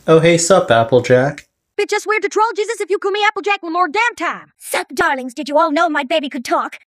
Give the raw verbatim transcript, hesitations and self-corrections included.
Oh, hey, sup, Applejack. Bit just weird to troll Jesus if you call me Applejack one more damn time. Sup, darlings, did you all know my baby could talk?